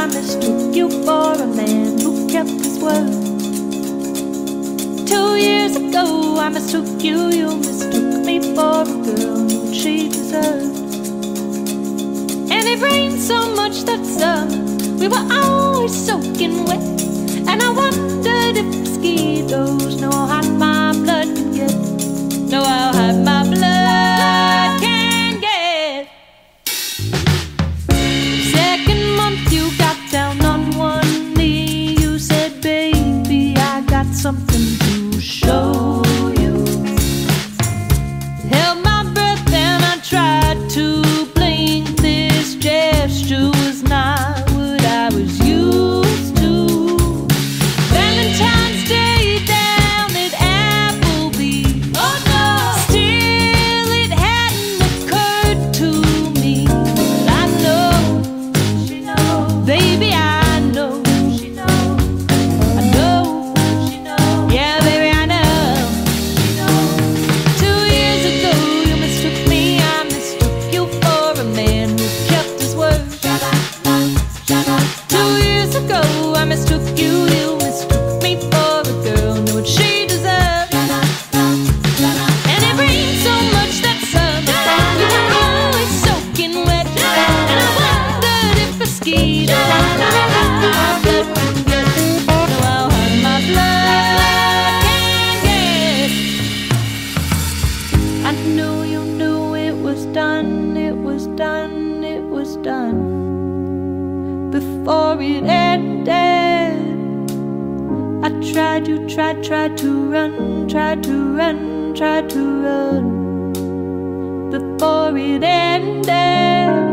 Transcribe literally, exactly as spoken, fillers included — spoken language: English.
I mistook you for a man who kept his word. Two years ago I mistook you, you mistook me for a girl who she deserved. And it rained so much that summer, we were always soaking wet. And I wondered if mosquitoes know how hot my blood can get. Know how hot my blood can get. Second month you got down on one knee. You said, baby, I got something to show you. Held my breath and I tried to blink. This gesture was not what I was used to. Valentine's Day down at Appleby. Oh no! Still it hadn't occurred to me. But I know, she knows. Baby, I know, she knows. I know, she knows. Yeah, baby, I know, she knows. Two years ago you mistook me, I mistook you for a man who kept his word. Two years ago I mistook you, you mistook me for a girl, knew what she deserved. And it rained so much that summer, we were always soaking wet. And I wondered if mosquitoes know how hot my blood can get. Know how hot my blood can get. I knew you knew it was done, it was done, it was done. Before it ended, I tried, you tried, tried to run, tried to run, tried to run. Before it ended,